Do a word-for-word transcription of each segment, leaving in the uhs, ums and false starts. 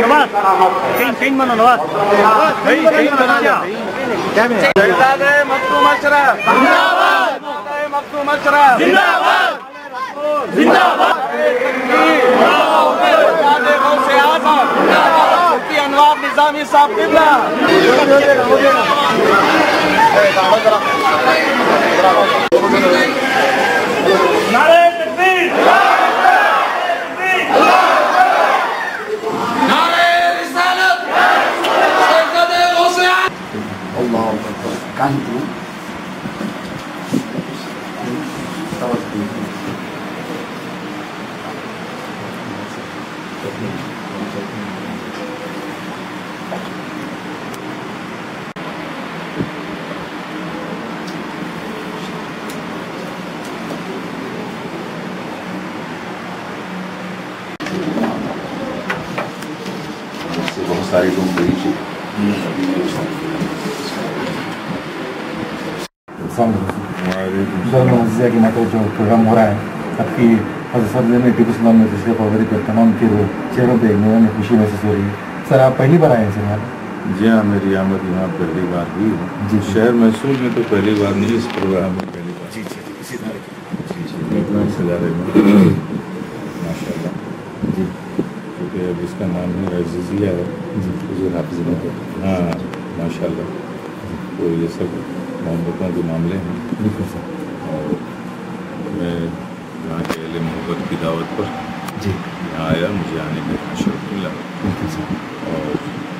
نواز کہیں کہیں منو نواز کہیں کہیں بنا دیا کیا میں شہزاد مخدوم اشرف زندہ باد مخدوم اشرف زندہ باد زندہ باد شہزاد غوث اعظم مفتی انوار نظامی صاحب قبلہ نعرہ تکبیر بہت ساری لوگ گئی تھی عزیزہ کی نقل جو پروگرام ہو رہا ہے اب کی حضرت صاحب نے ٹیپو سلطان میں تشریف آوری پر تمام کے وہ چہروں پہ نور میں خوشی محسوس ہو رہی ہے. سر آپ پہلی بار آئے ہیں سر یہاں؟ جی ہاں میری آمد یہاں پہلی بار ہوئی ہے. جی شہر محسوس میں تو پہلی بار نہیں, اس پروگرام میں پہلی بار. جی جی اسی طرح سجارے میں ماشاء اللہ جی کیونکہ اب اس کا نام ہی عزیزیہ ہے. جی حضور حافظ نے ہاں ماشاء اللہ تو یہ سب محبتوں کے معاملے ہیں. بالکل سر. اور میں یہاں کے اہل محبت کی دعوت پر جی یہاں آیا, مجھے آنے کا شرف ملا بالکل سر. اور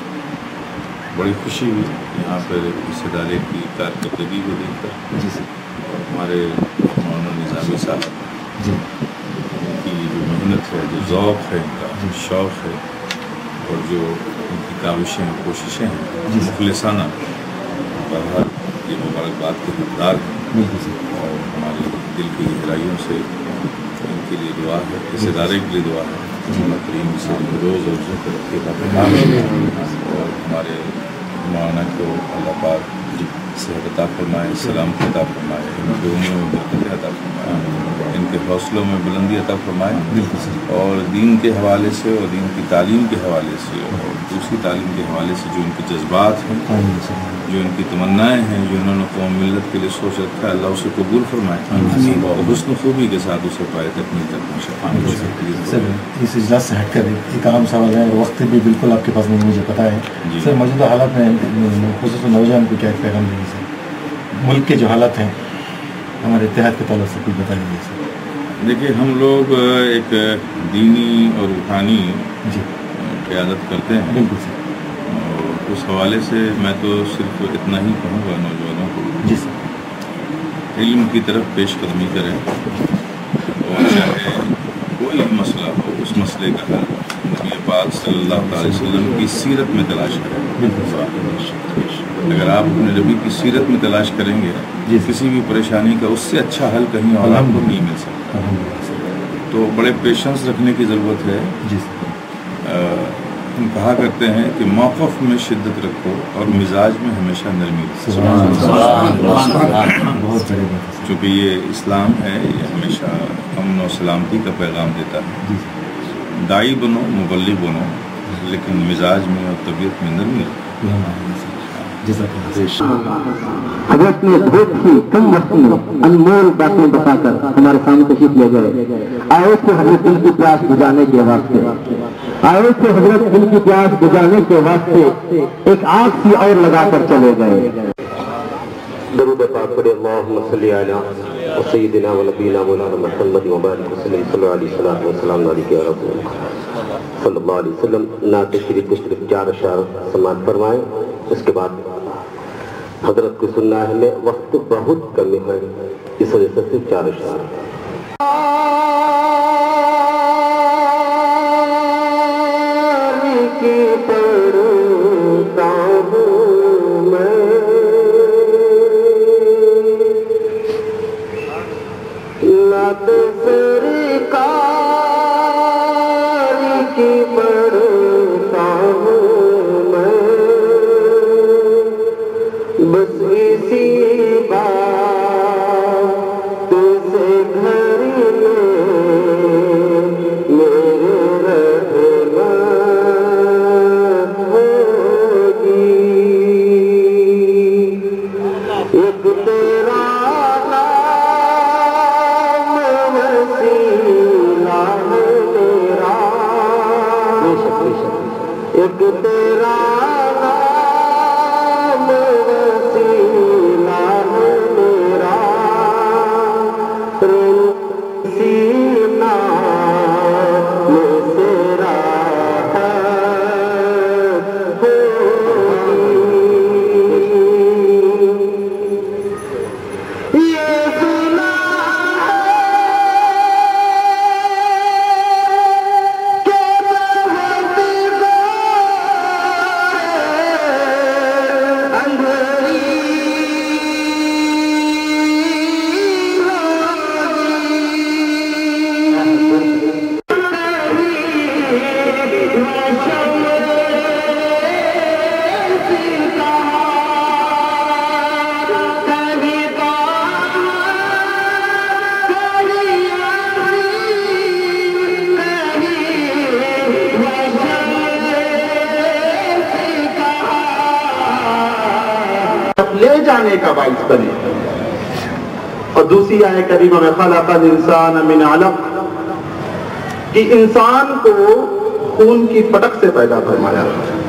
بڑی خوشی ہوئی یہاں پر اس ادارے کی کارکردگی کو دیکھ کر. جی سر. اور ہمارے مولانا نظامی صاحب جی ان کی جو محنت ہے, جو ذوق ہے, ان کا شوق ہے, اور جو ان کی کاوشیں کوششیں ہیں مخلصانہ, بہرحال یہ مبارکباد کے حقدار ہیں. بالکل سر. اور ہماری دل کی گہرائیوں سے ان کے لیے دعا ہے, اس ادارے کے لیے دعا ہے. اللہ کریم سے روز اور ترقی کا پیغام ہے. اور ہمارے مولانا کو اللہ پاک صحت عطا فرمائے, سلامت عطا فرمائے, ان کے عمروں میں برکت عطا فرمائے, ان کے حوصلوں میں بلندی عطا فرمائے. بالکل سر. اور دین کے حوالے سے اور دین کی تعلیم کے حوالے سے اور دوسری تعلیم کے حوالے سے جو ان کے جذبات ہیں, آمین سر. جو ان کی تمنائیں ہیں, جو انہوں نے قوم ملت کے لیے سوچ رکھا ہے, اللہ اسے قبول فرمائے اور حسن خوبی کے ساتھ اسے پائے تکمیل تک پہنچائے. سر اس اجلاس سے ہٹ کر ایک عام سوال ہے, وقت بھی بالکل آپ کے پاس نہیں, مجھے پتہ ہے سر. موجودہ حالات میں خصوصاً نوجوان کو کیا پیغام دیں گے سر؟ ملک کے جو حالات ہیں ہمارے اتحاد کے تعلق سے کچھ بتا دیجیے سر. دیکھیے ہم لوگ ایک دینی اور روحانی جی قیادت کرتے ہیں. بالکل سر. اور اس حوالے سے میں تو صرف اتنا ہی کہوں گا نوجوانوں کو, جی سر. علم کی طرف پیش قدمی کریں, اور چاہے کوئی مسئلہ ہو اس مسئلے کا حل نبی پاک صلی اللہ علیہ وسلم کی سیرت میں تلاش کریں. بالکل سر. اگر آپ اپنے نبی کی سیرت میں تلاش کریں گے جی کسی بھی پریشانی کا اس سے اچھا حل کہیں اور آپ کو نہیں مل سکتا. تو بڑے پیشنس رکھنے کی ضرورت ہے. جی سر. ہم کہا کرتے ہیں کہ موقف میں شدت رکھو اور مزاج میں ہمیشہ نرمی رکھو. چونکہ یہ اسلام ہے, یہ ہمیشہ امن و سلامتی کا پیغام دیتا ہے. داعی بنو, مبلغ بنو, لیکن مزاج میں اور طبیعت میں نرمی رکھو. حضرت نے بہت ہی کم وقت میں انمول باتیں بتا کر ہمارے سامنے تشریف لے گئے. آئے تھے حضرت دل کی پیاس بجانے کے واسطے, آئے تھے حضرت دل کی پیاس بجانے کے واسطے, ایک آنکھ سی اور لگا کر چلے گئے. درود پاک پڑھے اللہم صلی علی سیدنا و نبینا مولانا محمد مبارک وسلم صلی اللہ علیہ وسلم علیہ رسول صلی اللہ علیہ وسلم. نعت شریف کو صرف چار اشعار سماعت فرمائیں, اس کے بعد حضرت کو سننا ہے. ہمیں وقت بہت کمی ہے, اس وجہ سے صرف چار اشعار. بس اسی بات سے گھر میں میرے رہنا ایک تیرا نام وسیلہ ہے میرا سینہ میں تیرا ہے یہ سنا لے جانے کا باعث بنے. اور دوسری آیت کریمہ میں خلق الانسان من علق کہ انسان کو خون کی پٹک سے پیدا فرمایا.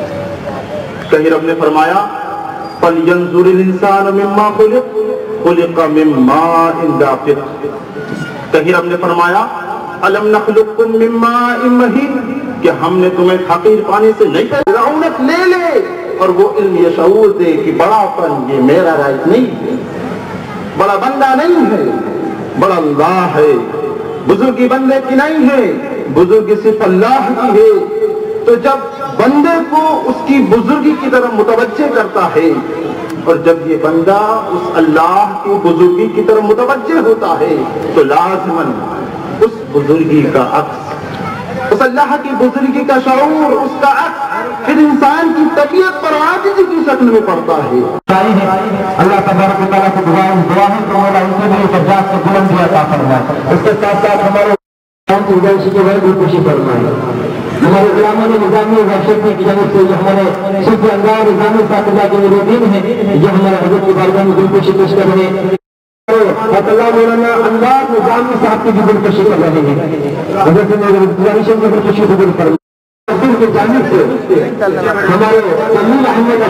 کہیں رب نے فرمایا فَلْيَنْظُرِ الْإِنسَانُ مِمَّا خُلِقَ خُلِقَ مِن مَّاءٍ دَافِقٍ. کہیں رب نے فرمایا أَلَمْ نَخْلُقكُم مِّن مَّاءٍ مَّهِينٍ کہ ہم نے تمہیں حقیر پانی سے نہیں پیدا. رونق لے لے اور وہ علم یہ شعور دے کہ بڑا پن یہ میرا رائٹ نہیں ہے، بڑا بندہ نہیں ہے، بڑا اللہ ہے. بزرگی بندے کی نہیں ہے، بزرگی صرف اللہ کی ہے. تو جب بندے کو اس کی بزرگی کی طرف متوجہ کرتا ہے اور جب یہ بندہ اس اللہ کی بزرگی کی طرف متوجہ ہوتا ہے تو لازماً اس بزرگی کا عکس، اس اللہ کی بزرگی کا شعور، اس کا عکس پھر انسان کی طبیعت پر عاجزی کی شکل میں پڑتا ہے. اللہ تبارک و تعالیٰ کو دعا دعا ہے کہ مولا ان کے لیے درجات کو بلندی عطا فرمائے. اس کے ساتھ ساتھ ہمارے قوم کی گنجی کے بعد بھی خوشی فرمائے. ہمارے علماء نے نظامی وحشت کی جانب سے جو ہمارے صرف انگار نظامی صاحب اللہ کے مریدین ہیں جو ہمارے حضرت کی بارگاہ میں دل خوشی پیش کر رہے ہیں. اللہ مولانا انگار نظامی صاحب کی بھی دل خوشی کر رہے ہیں. حضرت نظامی شیخ کی دل خوشی قبول فرمائے. کی جانب سے ہمارے تمیل احمد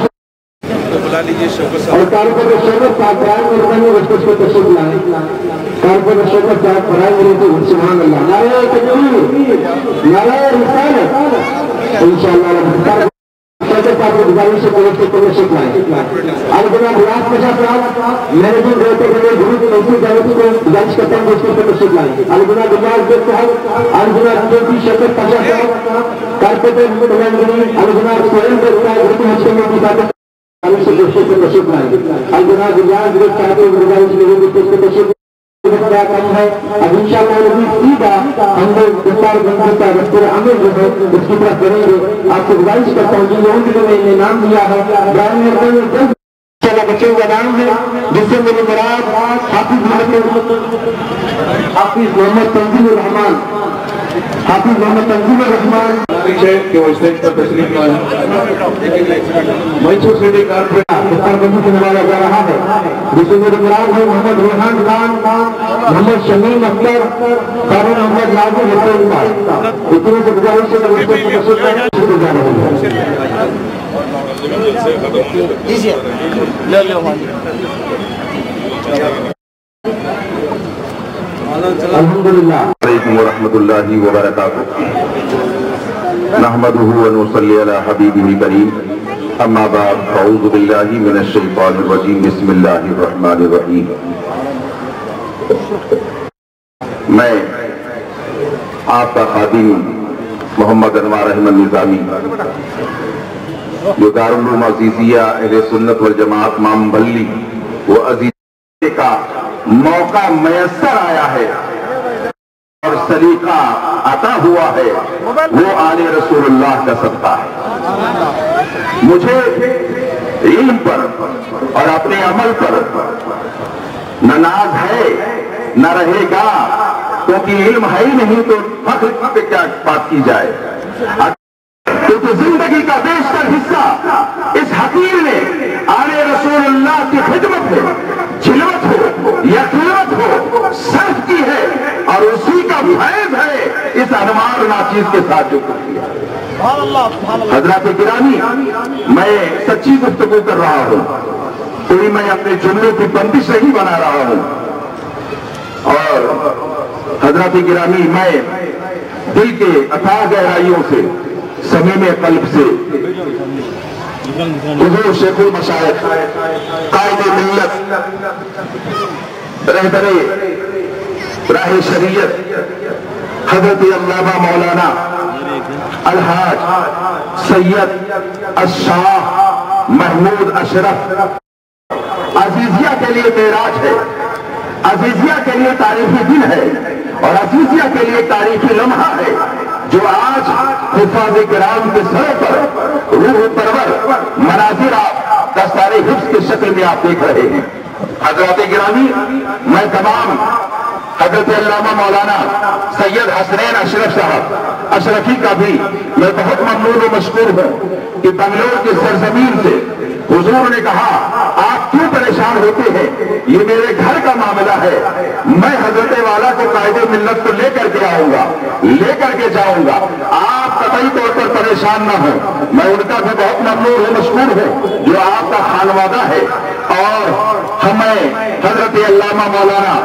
اور کارپور شوکت صاحب برائے مہربانی بچپن کو تشریف لائے. کارپور شوکت صاحب برائے مہربانی سبحان اللہ. نعرہ تکبیر، نعرہ رسالت. انشاءاللہ شوکت صاحب کو گزارش سے کوئی کو تشریف لائے. الجناب ریاض پشا صاحب مینیجنگ ڈائریکٹر بنے گروپ منصور جاوید کو گزارش کرتا ہوں بچپن کو تشریف لائے. الجناب ریاض بیگ صاحب، الجناب جوتی شوکت پشا صاحب کارپوریٹر مہمانگری، الجناب سہیل بیگ صاحب گروپ ہنسے میں مطابق تشریف لائے. الجناب ریاض بیگ صاحب کو گزارش میں بھی تشریف کیا کام ہے. اب انشاءاللہ سیدھا ہم لوگ دستار بندی کا دستور عمل جو ہے اس کی طرف کریں گے. آپ سے گزارش کرتا ہوں جن لوگوں کے میں نے نام دیا ہے بچوں کا نام ہے جس سے میری مراد حافظ محمد حافظ محمد تنظیم الرحمان حافظ محمد تنظیم الرحمان کہ وہ اسٹیج پر تشریف لائے. منصور سٹی کارپوریٹر دستار بندی سے نمایا جا رہا ہے جس سے میری مراد ہے محمد ریحان خان، محمد شمیم اختر، قارون احمد لازم حسین صاحب. اتنے سے گزارش ہے کہ تشریف لائے شروع جا رہے ہیں. الحمدللہ. علیکم ورحمۃ اللہ وبرکاتہ. نحمدہ ونصلی علی حبیبہ کریم. اما بعد اعوذ باللہ من الشیطان الرجیم. بسم اللہ الرحمن الرحیم. میں آپ کا خادم محمد انوار احمد نظامی جو دارالعلوم عزیزیہ اہل سنت والجماعت مام بلی وہ عزیزیہ کا موقع میسر آیا ہے اور سلیقہ عطا ہوا ہے وہ آل رسول اللہ کا صدقہ ہے. مجھے علم پر اور اپنے عمل پر نہ ناز ہے نہ رہے گا کیونکہ علم ہے ہی نہیں تو فخر پہ کیا بات کی جائے. کیونکہ زندگی کا بیشتر حصہ اس حقیر میں آل رسول اللہ کی خدمت ہے، جلوت ہو یا قلت ہو صرف کی ہے اور اسی کا فیض ہے اس انوار ناچیز کے ساتھ جو کچھ کیا. حضرات گرامی، میں سچی گفتگو کر رہا ہوں، کوئی میں اپنے جملے کی بندش نہیں بنا رہا ہوں، اور حضرات گرامی میں دل کے اتھاہ گہرائیوں سے، صمیم قلب سے حضور شیخ المشائخ، قائد ملت، رہبر راہ شریعت حضرت علامہ مولانا الحاج سید الشاہ محمود اشرف عزیزیہ کے لیے معراج ہے، عزیزیہ کے لیے تاریخی دن ہے، اور عزیزیہ کے لیے تاریخی لمحہ ہے، جو آج حفاظ کرام کے سروں پر روح پرور مناظر آپ دستار حفظ کی شکل میں آپ دیکھ رہے ہیں۔ حضرات گرامی، میں تمام حضرت علامہ مولانا سید حسنین اشرف صاحب اشرفی کا بھی میں بہت ممنون و مشکور ہوں کہ بنگلور کی سرزمین سے حضور نے کہا آپ کیوں پریشان ہوتے ہیں، یہ میرے گھر کا معاملہ ہے، میں حضرت والا کو قائد ملت کو لے کر کے آؤں گا، لے کر کے جاؤں گا، آپ قطعی طور پر پریشان نہ ہوں، میں ان کا بھی بہت ممنون و مشکور ہوں جو آپ کا خانوادہ ہے، اور ہمیں حضرت علامہ مولانا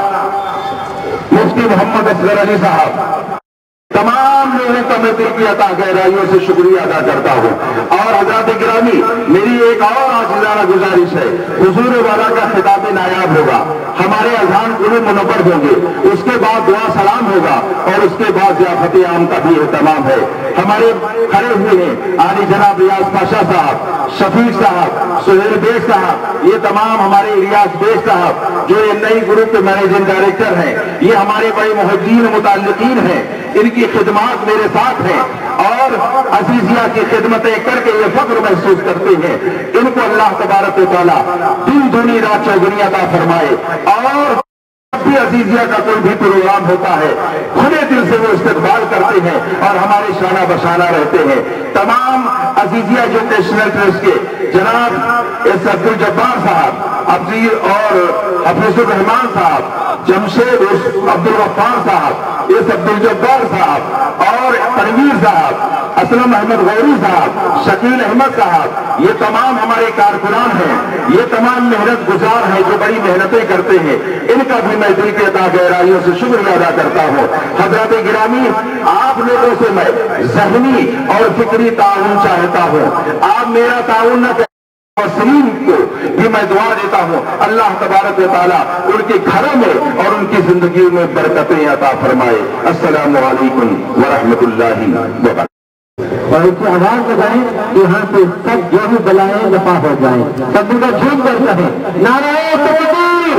مفتی محمد اصغر علی صاحب تمام لوگوں کا میں دل کی عطا گہرائیوں سے شکریہ ادا کرتا ہوں۔ اور حضرات گرامی، میری ایک اور عاجزانہ گزارش ہے، حضور والا کا خطاب نایاب ہوگا، ہمارے اذان قلوب منور ہوں گے، اس کے بعد دعا سلام ہوگا، اور اس کے بعد ضیافت عام کا بھی اہتمام ہے۔ ہمارے کھڑے ہوئے ہیں عالی جناب ریاض پاشا صاحب، شفیق صاحب، سہیل بیگ صاحب، یہ تمام ہمارے ریاض بیگ صاحب جو نئی گروپ کے مینیجنگ ڈائریکٹر ہیں، یہ ہمارے بڑے محبین متعلقین ہیں، ان کی خدمات میرے ساتھ ہیں، اور عزیزیہ کی خدمتیں کر کے یہ فخر محسوس کرتے ہیں۔ ان کو اللہ تبارک و تعالیٰ دن دنی رات چوگنی عطا فرمائے، اور جب بھی عزیزیہ کا کوئی بھی پروگرام ہوتا ہے کھلے دل سے وہ استقبال کرتے ہیں اور ہمارے شانہ بشانہ رہتے ہیں۔ تمام عزیزیہ ایجوکیشنل ٹرسٹ کے جناب ایس عبد الجبار صاحب، ابزیر اور حفیظ الرحمان صاحب، جمشید عبد الغفار صاحب، ایس عبد الجبار صاحب، اور تنویر صاحب، اسلم احمد غوری صاحب، شکیل احمد صاحب، یہ تمام ہمارے کارکنان ہیں، یہ تمام محنت گزار ہیں جو بڑی محنتیں کرتے ہیں، ان کا بھی میں دل کے عطا گہرائیوں سے شکریہ ادا کرتا ہوں۔ حضرات گرامی، آپ لوگوں سے میں ذہنی اور فکری تعاون چاہتا ہوں، آپ میرا تعاون نہ کریں، اور سلیم کو بھی میں دعا دیتا ہوں اللہ تبارک و تعالیٰ ان کے گھروں میں اور ان کی زندگیوں میں برکتیں عطا فرمائے۔ السلام علیکم ورحمۃ اللہ وبرکاتہ۔ اور اس کی آواز بتائیں کہ یہاں سے سب جو بھی بلائیں دفاع ہو جائیں، سب ان کا جھوم کرتا ہے نعرہ تکبیر،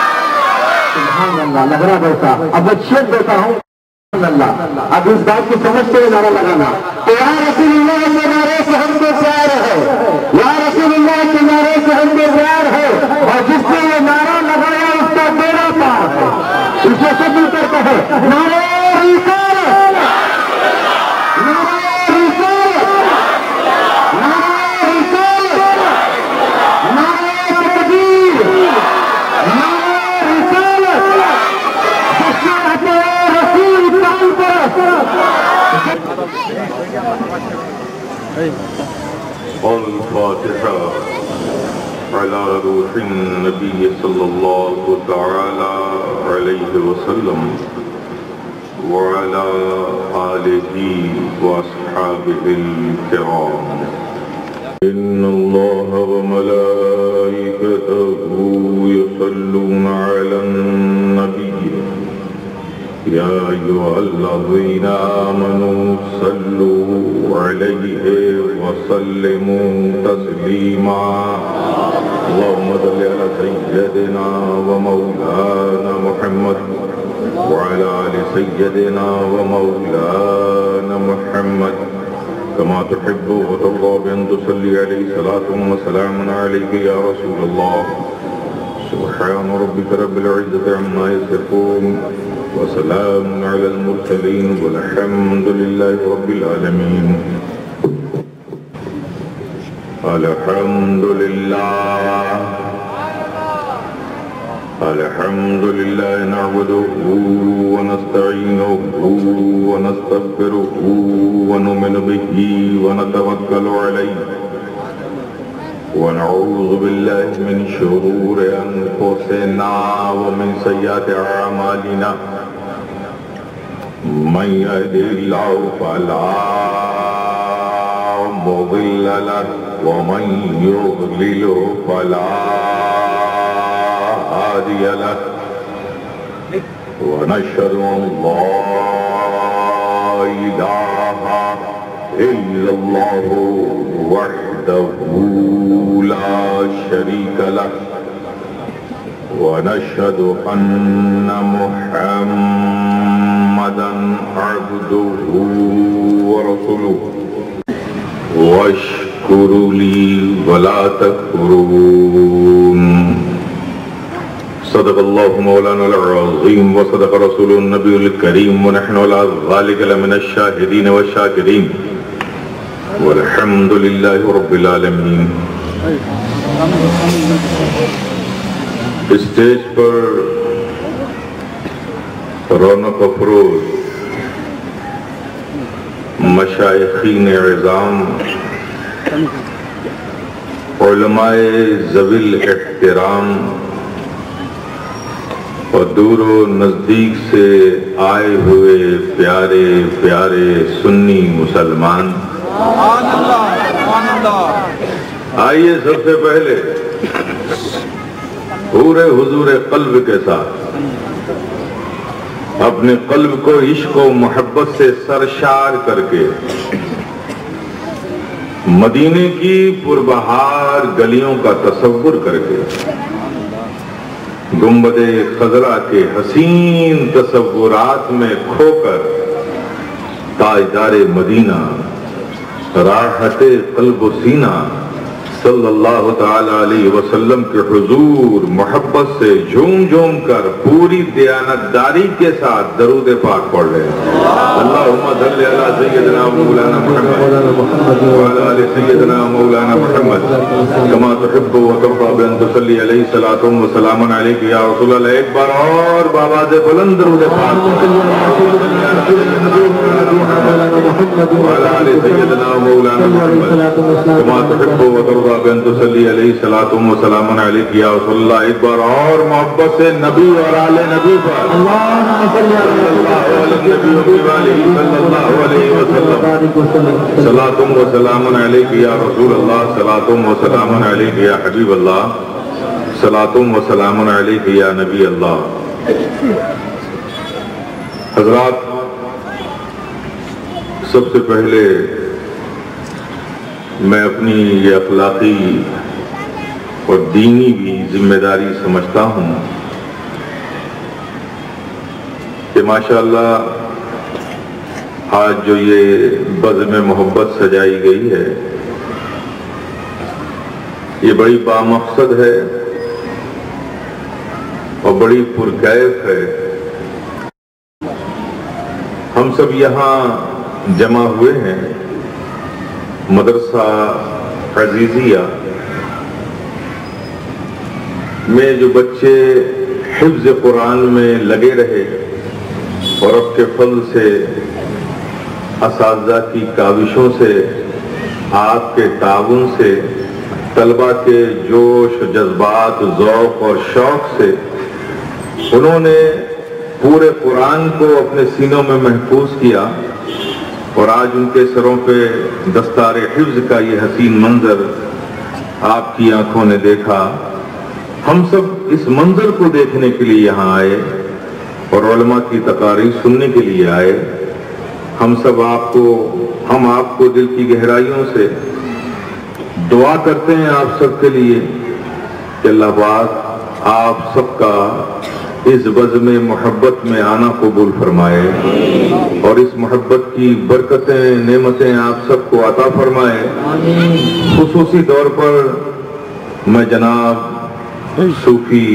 سبحان اللہ، لگ رہا بیٹا اب وصیت دیتا ہوں اللہ، اب اس بات کو سمجھتے ہوئے نعرہ لگانا، یا رسول اللہ کے نعرے سے ہم کو پیار ہے، یا رسول اللہ کے نعرے سے ہم کو پیار ہے، اور جس نے یہ نعرہ لگایا اس کا بیڑا پار ہے، اسے سب مل کر کہے نعرہ رسالت، نعرہ الفاتحة على روح النبي صلى الله تعالى عليه وسلم وعلى آله وأصحابه الكرام۔ إن الله وملائكته يصلون على النبي يا أيها الذين آمنوا صلوا عليه وسلموا تسليما۔ اللهم صل على سيدنا ومولانا محمد وعلى آل سيدنا ومولانا محمد كما تحب وترضى بأن تصلي عليه صلاة وسلام عليك يا رسول الله۔ سبحان ربك رب العزة عما يصفون وسلام على المرسلين والحمد لله رب العالمين۔ الحمد لله الحمد لله نعبده ونستعينه ونستغفره ونؤمن به ونتوكل عليه ونعوذ بالله من شرور أنفسنا ومن سيئات أعمالنا من يهده الله فلا مضل له ومن يضلل فلا هادي له ونشهد أن لا إله إلا الله وحده لا شريك له ونشهد أن محمدا عبده ورسوله واشكروا لي ولا تكفرون. صدق الله مولانا العظيم وصدق رسول النبي الكريم ونحن على ذلك لمن الشاهدين والشاكرين والحمد لله رب العالمين. اسٹیج پر رونق افروز مشائخین اعظام، علماء ذوی الاحترام اور دور و نزدیک سے آئے ہوئے پیارے پیارے سنی مسلمان، آئیے سب سے پہلے پورے حضور قلب کے ساتھ اپنے قلب کو عشق و محبت سے سرشار کر کے مدینے کی پربہار گلیوں کا تصور کر کے گنبد خضرا کے حسین تصورات میں کھو کر تاجدار مدینہ راحت قلب و سینہ صلی اللہ تعالی علیہ وسلم کے حضور محبت سے جھوم جھوم کر پوری دیانتداری کے ساتھ درود پاک پڑھ رہے ہیں. اللہم صلی علی سیدنا مولانا محمد وعلی آل سیدنا مولانا محمد کما تحب و ترضى بان تصلی علیہ الصلوۃ والسلام علیک یا رسول اللہ. ایک بار اور بابا سے بلند درود پاک وعلی آل سیدنا مولانا محمد کما تحب و ترضى بان تصلی علیہ الصلوۃ والسلام علیک یا رسول اللہ. ایک بار اور محبت سے نبی اور آل نبی پر اللہم صلی اللہ علیہ وسلم صلاۃ و سلام علیک یا رسول اللہ، صلاۃ و سلام علیک یا حبیب اللہ، صلاۃ و سلام علیک یا نبی اللہ. حضرات، سب سے پہلے میں اپنی یہ اخلاقی اور دینی بھی ذمہ داری سمجھتا ہوں کہ ماشاءاللہ آج جو یہ بزم محبت سجائی گئی ہے یہ بڑی بامقصد ہے اور بڑی پرکیف ہے. ہم سب یہاں جمع ہوئے ہیں مدرسہ عزیزیہ میں جو بچے حفظ قرآن میں لگے رہے اور رب کے فضل سے اساتذہ کی کاوشوں سے آپ کے تعاون سے طلبہ کے جوش جذبات ذوق اور شوق سے انہوں نے پورے قرآن کو اپنے سینوں میں محفوظ کیا اور آج ان کے سروں پہ دستار حفظ کا یہ حسین منظر آپ کی آنکھوں نے دیکھا. ہم سب اس منظر کو دیکھنے کے لیے یہاں آئے اور علماء کی تقاریر سننے کے لیے آئے. ہم سب آپ کو ہم آپ کو دل کی گہرائیوں سے دعا کرتے ہیں آپ سب کے لیے کہ اللہ پاک آپ سب کا اس بزم محبت میں آنا قبول فرمائے اور اس محبت کی برکتیں نعمتیں آپ سب کو عطا فرمائے. خصوصی طور پر میں جناب صوفی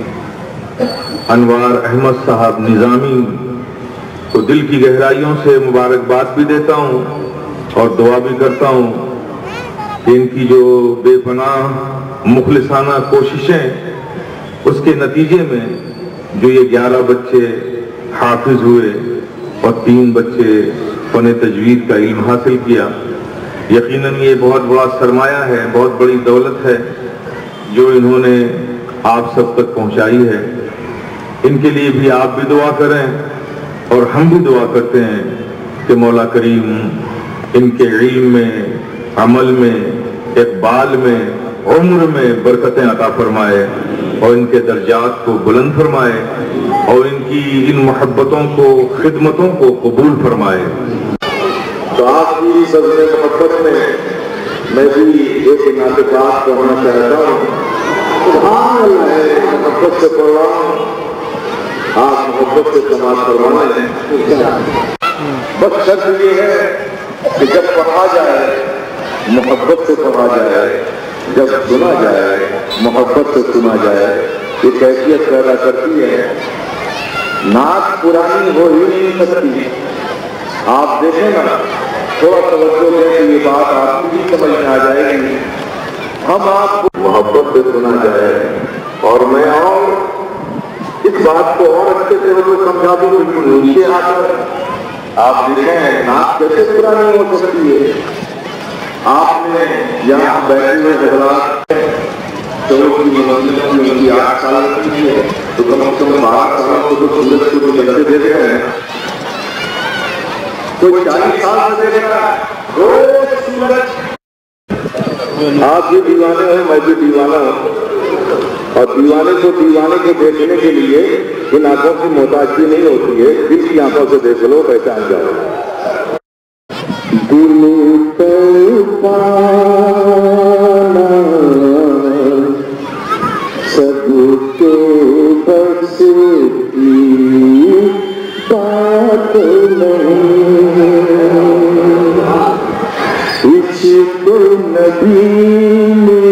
انوار احمد صاحب نظامی کو دل کی گہرائیوں سے مبارکباد بھی دیتا ہوں اور دعا بھی کرتا ہوں کہ ان کی جو بے پناہ مخلصانہ کوششیں اس کے نتیجے میں جو یہ گیارہ بچے حافظ ہوئے اور تین بچے فن تجوید کا علم حاصل کیا، یقیناً یہ بہت بڑا سرمایہ ہے، بہت بڑی دولت ہے جو انہوں نے آپ سب تک پہنچائی ہے۔ ان کے لیے بھی آپ بھی دعا کریں اور ہم بھی دعا کرتے ہیں کہ مولا کریم ان کے علم میں، عمل میں، اقبال میں، عمر میں برکتیں عطا فرمائے اور ان کے درجات کو بلند فرمائے اور ان کی ان محبتوں کو، خدمتوں کو قبول فرمائے۔ تو آپ کی سبز محبت میں میں بھی ایک ناطقات پڑھنا چاہتا ہوں۔ سبحان اللہ ہے، محبت سے پڑھ رہا ہوں، آپ محبت سے سماعت فرمانا ہے۔ بس شرط یہ ہے کہ جب پڑھا جائے محبت سے پڑھا جائے، جب سنا جائے محبت سے سنا جائے، یہ کیفیت پیدا کرتی ہے۔ نعت پرانی ہو ہی نہیں سکتی۔ آپ دیکھیں نا، تھوڑا توجہ دیں کہ یہ بات آپ کی بھی سمجھ میں آ جائے گی۔ ہم آپ کو محبت سے سنا جائے، اور میں اور اس بات کو اور اچھے سے سمجھا دوں کہ نیچے آ کر آپ دیکھیں نعت کیسے پرانی ہو سکتی ہے۔ آپ نے یہاں بیٹھے ہوئے حضرات چلو کی منزلوں میں ان کی آٹھ سال کی ہے تو کم از کم بارہ سال کو تو سورج کو جلتے دیکھ رہے ہیں، کوئی چالیس سال سے دیکھ رہا ہے روز سورج۔ آپ بھی دیوانے ہیں، میں بھی دیوانہ ہوں، اور دیوانے کو دیوانے کو دیکھنے کے لیے ان آنکھوں کی محتاجی نہیں ہوتی ہے، دل کی آنکھوں سے دیکھ لو، پہچان جاؤ۔ دل پر پانا سب کے بس کی بات نہیں، عشق نبی